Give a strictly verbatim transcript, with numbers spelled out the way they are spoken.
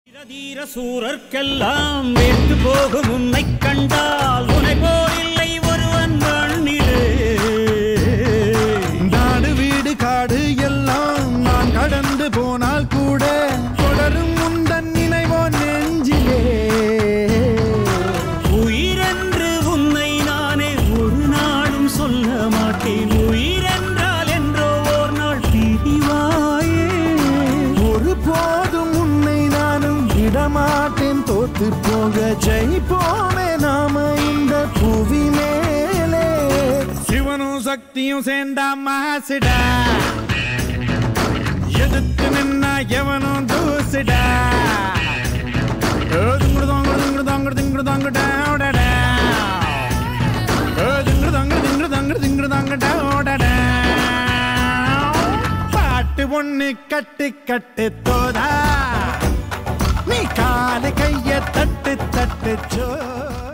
தீர சூரர்க்கெல்லாம் வேட்டு போகும் உன்னை கண்டால் உன்னை போரில்லை ஒருவன் மண்ணிலே. நாடு வீடு காடு எல்லாம் நான் கடந்து போனால் கூட தொடரும் உந்தன் நினைவோ நெஞ்சிலே. உயிரென்று உன்னை நானே ஒரு நாளும் சொல்ல மாட்டேன். உயிரென்றால் என்றோ ஓர் நாள் பிரிவாயே. ஒரு போதும் உன்னை நானும் விடமாட்டேன். தோத்து போக ஜெயிப்போமே நாம இந்த புவி மேலே. சிவனும் சக்தியும் சேர்ந்தா மாசுடா, எதிர்த்து நின்னா எவனும் தூசுடா. திங்குடு தாங்குடு திங்குடு தாங்குடு திங்குடு தாங்குடா ஓடடா. திங்குடு தாங்குடு திங்குடு தாங்குடு திங்குடு தாங்குடா ஓடடா. பாட்டு ஒண்ணு கட்டு கட்டு தோதா, நீ கால கைய தட்டு தட்டு சோ.